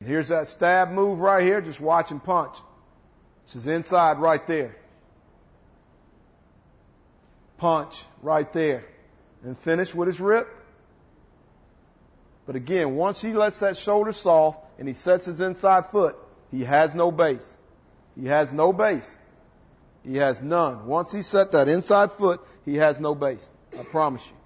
Here's that stab move right here. Just watch him punch. This is inside right there. Punch right there. And finish with his rip. But again, once he lets that shoulder soft and he sets his inside foot, he has no base. He has no base. He has none. Once he set that inside foot, he has no base. I promise you.